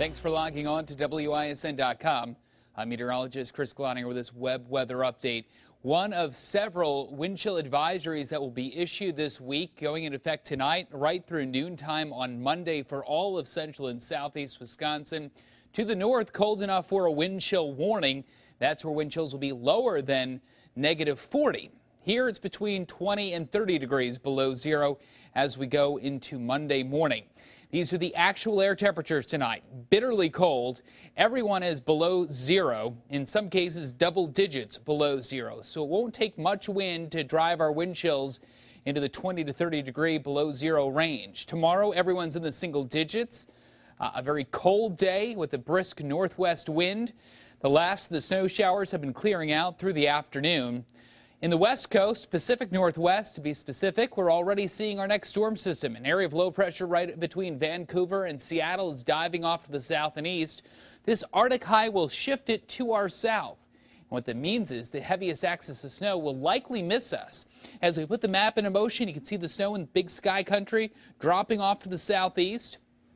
Thanks for logging on to WISN.com. I'm meteorologist Chris Glottinger with this web weather update. One of several wind chill advisories that will be issued this week, going into effect tonight right through noontime on Monday for all of central and southeast Wisconsin. To the north, cold enough for a wind chill warning. That's where wind chills will be lower than -40. Here it's between 20 and 30 degrees below zero as we go into Monday morning. These are the actual air temperatures tonight. Bitterly cold. Everyone is below zero. In some cases, double digits below zero. So it won't take much wind to drive our wind chills into the 20 to 30 degree below zero range. Tomorrow, everyone's in the single digits. A very cold day with a brisk northwest wind. The last of the snow showers have been clearing out through the afternoon. In the west coast, Pacific Northwest to be specific, we're already seeing our next storm system. An area of low pressure right between Vancouver and Seattle is diving off to the south and east. This Arctic high will shift it to our south. And what that means is the heaviest axis of snow will likely miss us. As we put the map into motion, you can see the snow in Big Sky Country dropping off to the southeast.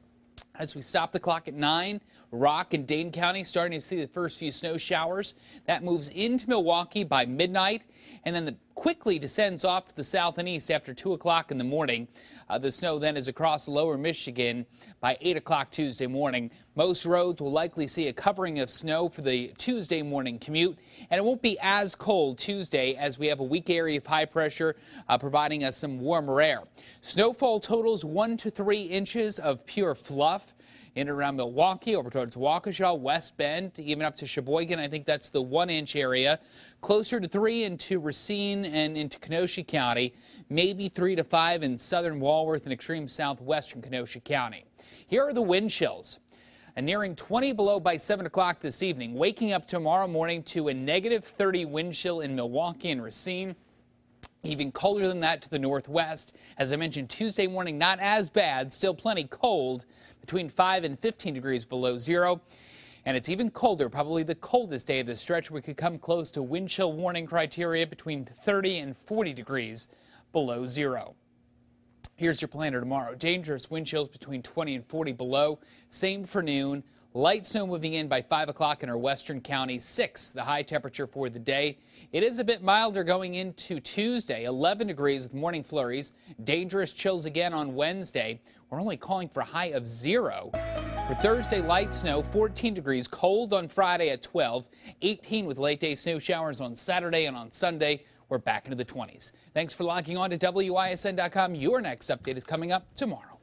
As we stop the clock at 9, Rock and Dane County starting to see the first few snow showers. That moves into Milwaukee by midnight and then quickly descends off to the south and east after 2 o'clock in the morning. The snow then is across lower Michigan by 8 o'clock Tuesday morning. Most roads will likely see a covering of snow for the Tuesday morning commute, and it won't be as cold Tuesday as we have a weak area of high pressure providing us some warmer air. Snowfall totals 1 to 3 inches of pure fluff in and around Milwaukee, over towards Waukesha, West Bend, even up to Sheboygan. I think that's the 1-inch area. Closer to 3 into Racine and into Kenosha County. Maybe 3 to 5 in southern Walworth and extreme southwestern Kenosha County. Here are the wind chills. Nearing 20 below by 7 o'clock this evening. Waking up tomorrow morning to a -30 wind chill in Milwaukee and Racine. Even colder than that to the northwest. As I mentioned, Tuesday morning not as bad, still plenty cold, between 5 and 15 degrees below zero. And it's even colder, probably the coldest day of the stretch. We could come close to wind chill warning criteria between 30 and 40 degrees below zero. Here's your planner tomorrow. Dangerous wind chills between 20 and 40 below. Same for noon. Light snow moving in by 5 o'clock in our western counties. 6, the high temperature for the day. It is a bit milder going into Tuesday. 11 degrees with morning flurries. Dangerous chills again on Wednesday. We're only calling for a high of 0. For Thursday, light snow, 14 degrees. Cold on Friday at 12. 18 with late day snow showers on Saturday, and on Sunday, we're back into the 20s. Thanks for logging on to WISN.com. Your next update is coming up tomorrow.